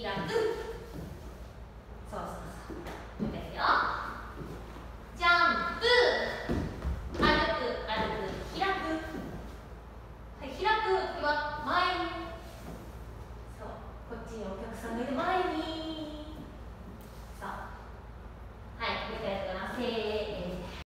開く。そうそうそう。もう一回ですよ。ジャンプ。歩く、歩く、開く。はい、開く時は前に。そう、こっちにお客さんがいて前に。